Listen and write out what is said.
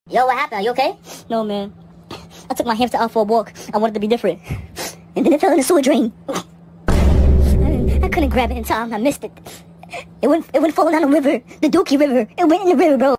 Yo, what happened? Are you okay? No, man. I took my hamster out for a walk. I wanted to be different. And then it fell in the sewer drain. I couldn't grab it in time. I missed it. It went falling down the river. The Dookie River. It went in the river, bro.